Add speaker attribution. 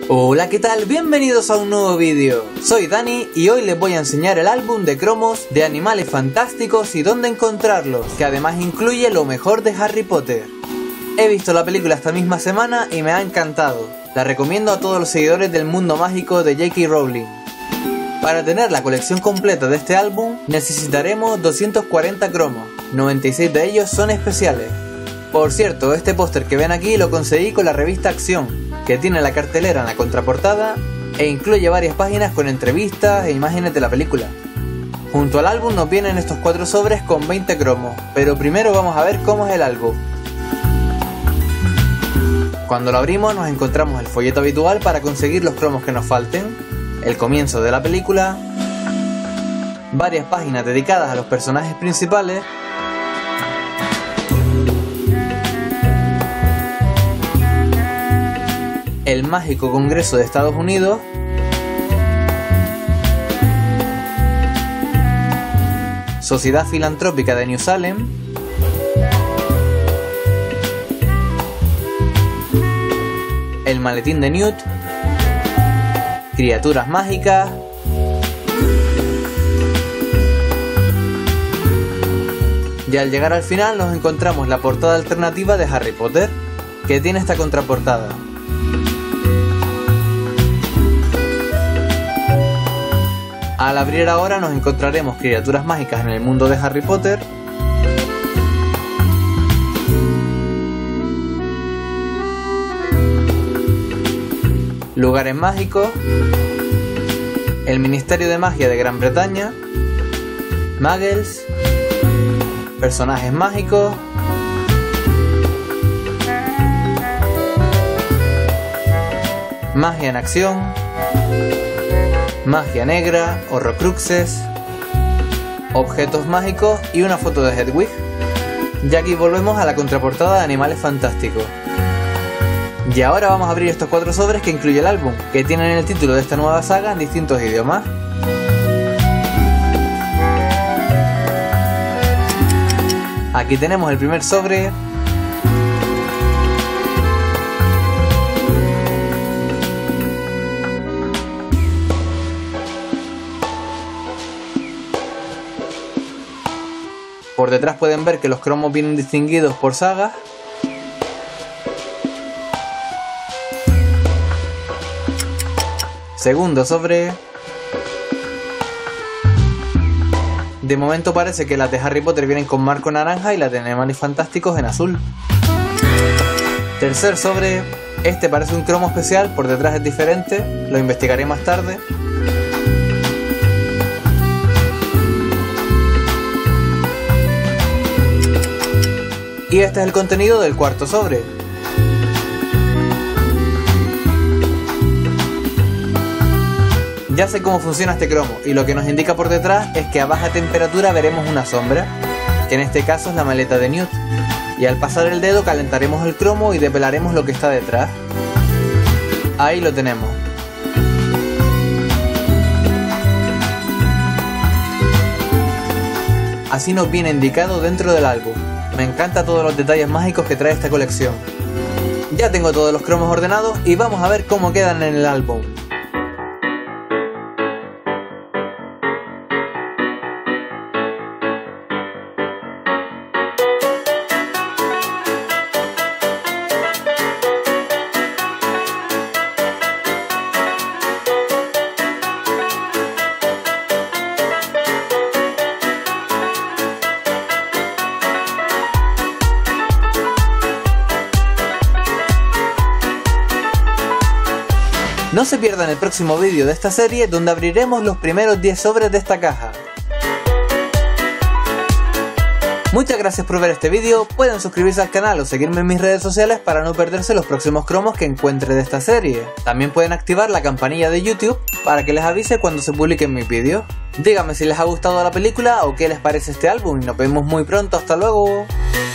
Speaker 1: Hola, ¿qué tal? Bienvenidos a un nuevo vídeo. Soy Dani y hoy les voy a enseñar el álbum de cromos de Animales Fantásticos y dónde encontrarlos, que además incluye lo mejor de Harry Potter. He visto la película esta misma semana y me ha encantado. La recomiendo a todos los seguidores del mundo mágico de J.K. Rowling. Para tener la colección completa de este álbum necesitaremos 240 cromos, 96 de ellos son especiales. Por cierto, este póster que ven aquí lo conseguí con la revista Acción, que tiene la cartelera en la contraportada e incluye varias páginas con entrevistas e imágenes de la película. Junto al álbum nos vienen estos 4 sobres con 20 cromos, pero primero vamos a ver cómo es el álbum. Cuando lo abrimos nos encontramos el folleto habitual para conseguir los cromos que nos falten, el comienzo de la película, varias páginas dedicadas a los personajes principales, el Mágico Congreso de Estados Unidos, Sociedad Filantrópica de New Salem, el Maletín de Newt, Criaturas Mágicas, y al llegar al final nos encontramos la portada alternativa de Harry Potter, que tiene esta contraportada. Al abrir ahora nos encontraremos criaturas mágicas en el mundo de Harry Potter, lugares mágicos, el Ministerio de Magia de Gran Bretaña, Muggles, personajes mágicos, magia en acción, magia negra, horrocruxes, objetos mágicos y una foto de Hedwig. Y aquí volvemos a la contraportada de Animales Fantásticos. Y ahora vamos a abrir estos 4 sobres que incluye el álbum, que tienen el título de esta nueva saga en distintos idiomas. Aquí tenemos el primer sobre. Por detrás pueden ver que los cromos vienen distinguidos por sagas. Segundo sobre. De momento parece que las de Harry Potter vienen con marco naranja y las de Animales Fantásticos en azul. Tercer sobre. Este parece un cromo especial, por detrás es diferente, lo investigaré más tarde. Y este es el contenido del cuarto sobre. Ya sé cómo funciona este cromo y lo que nos indica por detrás es que a baja temperatura veremos una sombra, que en este caso es la maleta de Newt, y al pasar el dedo calentaremos el cromo y depelaremos lo que está detrás. Ahí lo tenemos. Así nos viene indicado dentro del álbum. Me encantan todos los detalles mágicos que trae esta colección. Ya tengo todos los cromos ordenados y vamos a ver cómo quedan en el álbum. No se pierdan el próximo vídeo de esta serie donde abriremos los primeros 10 sobres de esta caja. Muchas gracias por ver este vídeo, pueden suscribirse al canal o seguirme en mis redes sociales para no perderse los próximos cromos que encuentre de esta serie. También pueden activar la campanilla de YouTube para que les avise cuando se publiquen mis vídeos. Díganme si les ha gustado la película o qué les parece este álbum y nos vemos muy pronto, hasta luego.